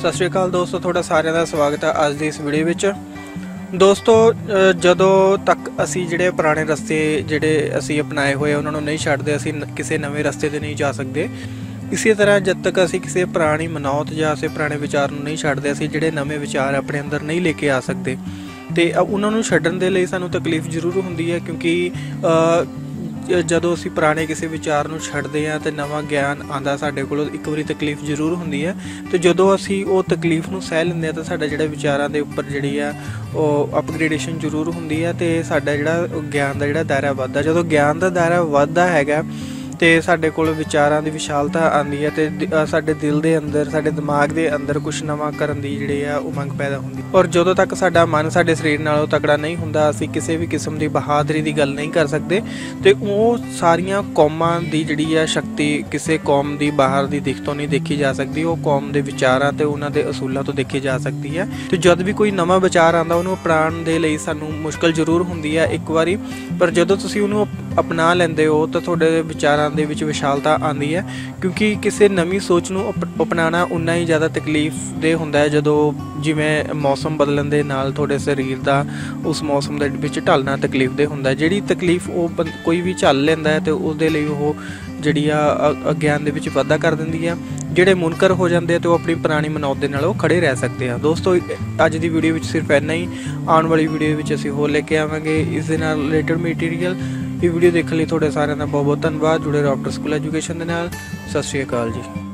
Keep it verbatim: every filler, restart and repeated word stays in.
सत श्री अकाल दोस्तों, थोड़ा सारिਆਂ ਦਾ ਸਵਾਗਤ ਹੈ ਅੱਜ ਦੀ ਇਸ ਵੀਡੀਓ ਵਿੱਚ। ਦੋਸਤੋ, ਜਦੋਂ ਤੱਕ ਅਸੀਂ ਜਿਹੜੇ ਪੁਰਾਣੇ ਰਸਤੇ ਜਿਹੜੇ ਅਸੀਂ ਅਪਣਾਏ ਹੋਏ ਉਹਨਾਂ ਨੂੰ ਨਹੀਂ ਛੱਡਦੇ, ਅਸੀਂ ਕਿਸੇ ਨਵੇਂ ਰਸਤੇ ਤੇ ਨਹੀਂ ਜਾ ਸਕਦੇ। ਇਸੇ ਤਰ੍ਹਾਂ ਜਦ ਤੱਕ ਅਸੀਂ ਕਿਸੇ ਪੁਰਾਣੀ ਮਨੌਤ ਜਾਂ ਅਸੀਂ ਪੁਰਾਣੇ ਵਿਚਾਰ ਨੂੰ ਨਹੀਂ ਛੱਡਦੇ, ਅਸੀਂ ਜਿਹੜੇ ਨਵੇਂ ਵਿਚਾਰ ਆਪਣੇ ਅੰਦਰ ਨਹੀਂ ਲੈ ਕੇ ਆ ਸਕਦੇ। ਤੇ ਉਹਨਾਂ ਨੂੰ ਛੱਡਣ ਦੇ ਲਈ ਸਾਨੂੰ ਤਕਲੀਫ ਜ਼ਰੂਰ ਹੁੰਦੀ ਹੈ, ਕਿਉਂਕਿ ਜਦੋਂ ਅਸੀਂ ਪੁਰਾਣੇ ਕਿਸੇ ਵਿਚਾਰ ਨੂੰ ਛੱਡਦੇ ਹਾਂ ਤੇ ਨਵਾਂ ਗਿਆਨ ਆਉਂਦਾ ਸਾਡੇ ਕੋਲ, ਇੱਕ ਵਾਰੀ ਤਕਲੀਫ ਜ਼ਰੂਰ ਹੁੰਦੀ ਹੈ। ਤੇ ਜਦੋਂ ਅਸੀਂ ਉਹ ਤਕਲੀਫ ਨੂੰ ਸਹਿ ਲੈਂਦੇ ਹਾਂ ਤਾਂ ਸਾਡਾ ਜਿਹੜਾ ਵਿਚਾਰਾਂ ਦੇ ਉੱਪਰ ਜਿਹੜੀ ਆ ਉਹ ਅਪਗ੍ਰੇਡੇਸ਼ਨ ਜ਼ਰੂਰ ਹੁੰਦੀ ਹੈ ਤੇ ਸਾਡਾ ਜਿਹੜਾ ਗਿਆਨ ਦਾ ਜਿਹੜਾ ਦਾਇਰਾ ਵੱਧਦਾ। ਜਦੋਂ ਗਿਆਨ ਦਾ ਦਾਇਰਾ ਵੱਧਦਾ ਹੈਗਾ ਤੇ ਸਾਡੇ ਕੋਲ ਵਿਚਾਰਾਂ ਦੀ ਵਿਸ਼ਾਲਤਾ ਆਉਂਦੀ ਹੈ ਤੇ ਸਾਡੇ ਦਿਲ ਦੇ ਅੰਦਰ, ਸਾਡੇ ਦਿਮਾਗ ਦੇ ਅੰਦਰ ਕੁਛ ਨਵਾਂ ਕਰਨ ਦੀ ਜਿਹੜੀ ਆ ਉਮੰਗ ਪੈਦਾ ਹੁੰਦੀ। ਔਰ ਜਦੋਂ ਤੱਕ ਸਾਡਾ ਮਨ ਸਾਡੇ ਸਰੀਰ ਨਾਲੋਂ ਤਕੜਾ ਨਹੀਂ ਹੁੰਦਾ, ਅਸੀਂ ਕਿਸੇ ਵੀ ਕਿਸਮ ਦੀ ਬਹਾਦਰੀ ਦੀ ਗੱਲ ਨਹੀਂ ਕਰ ਸਕਦੇ। ਤੇ ਉਹ ਸਾਰੀਆਂ ਕੌਮਾਂ ਦੀ ਜਿਹੜੀ ਆ ਸ਼ਕਤੀ ਕਿਸੇ ਕੌਮ ਦੀ ਬਾਹਰ ਦੀ ਦਿੱਖ ਤੋਂ ਨਹੀਂ ਦੇਖੀ ਜਾ ਸਕਦੀ, ਉਹ ਕੌਮ ਦੇ ਵਿਚਾਰਾਂ ਤੇ ਉਹਨਾਂ ਦੇ ਅਸੂਲਾਂ ਤੋਂ ਦੇਖੀ ਜਾ ਸਕਦੀ ਹੈ। ਤੇ ਜਦ ਵੀ ਕੋਈ ਨਵਾਂ ਵਿਚਾਰ ਆਉਂਦਾ, ਉਹਨੂੰ ਅਪਣਾਉਣ ਦੇ ਲਈ ਸਾਨੂੰ ਮੁਸ਼ਕਲ ਜ਼ਰੂਰ ਹੁੰਦੀ ਹੈ ਇੱਕ ਵਾਰੀ, ਪਰ ਜਦੋਂ ਤੁਸੀਂ ਉਹਨੂੰ ਅਪਣਾ ਲੈਂਦੇ ਹੋ ਤਾਂ ਤੁਹਾਡੇ ਵਿਚਾਰਾਂ ਦੇ ਵਿੱਚ ਵਿਸ਼ਾਲਤਾ ਆਉਂਦੀ ਹੈ। ਕਿਉਂਕਿ ਕਿਸੇ ਨਵੀਂ ਸੋਚ ਨੂੰ ਅਪਣਾਉਣਾ ਉਨਾ ਹੀ ਜ਼ਿਆਦਾ ਤਕਲੀਫ ਦੇ ਹੁੰਦਾ ਹੈ, ਜਦੋਂ ਜਿਵੇਂ ਮੌਸਮ ਬਦਲਣ ਦੇ ਨਾਲ ਤੁਹਾਡੇ ਸਰੀਰ ਦਾ ਉਸ ਮੌਸਮ ਦੇ ਵਿੱਚ ਢਲਣਾ ਤਕਲੀਫ ਦੇ ਹੁੰਦਾ। ਜਿਹੜੀ ਤਕਲੀਫ ਉਹ ਕੋਈ ਵੀ ਝੱਲ ਲੈਂਦਾ ਹੈ ਤੇ ਉਹਦੇ ਲਈ ਉਹ ਜਿਹੜੀ ਆ ਅਗਿਆਨ ਦੇ ਵਿੱਚ ਵਾਧਾ ਕਰ ਦਿੰਦੀ ਆ। ਜਿਹੜੇ ਮੁਨਕਰ ਹੋ ਜਾਂਦੇ ਆ ਤੇ ਉਹ ਆਪਣੀ ਪੁਰਾਣੀ ਮਨੌਤ ਦੇ ਨਾਲ ਉਹ ਖੜੇ ਰਹਿ ਸਕਦੇ ਆ। ਦੋਸਤੋ, ਅੱਜ ਦੀ ਵੀਡੀਓ ਵਿੱਚ ਸਿਰਫ ਇੰਨਾ ਹੀ। ਆਉਣ ਵਾਲੀ ਵੀਡੀਓ ਵਿੱਚ ਅਸੀਂ ਹੋਰ ਲੈ ਕੇ ਆਵਾਂਗੇ ਇਸ ਦੇ ਨਾਲ ਰਿਲੇਟਡ ਮਟੀਰੀਅਲ। ਇਹ ਵੀਡੀਓ ਦੇਖਣ ਲਈ ਤੁਹਾਡੇ ਸਾਰਿਆਂ ਦਾ ਬਹੁਤ ਬਹੁਤ ਧੰਨਵਾਦ। ਜੁੜੇ ਰਹੋ ਆਫਟਰ ਸਕੂਲ ਐਜੂਕੇਸ਼ਨ ਦੇ ਨਾਲ। ਸਤਿ ਸ਼੍ਰੀ ਅਕਾਲ ਜੀ।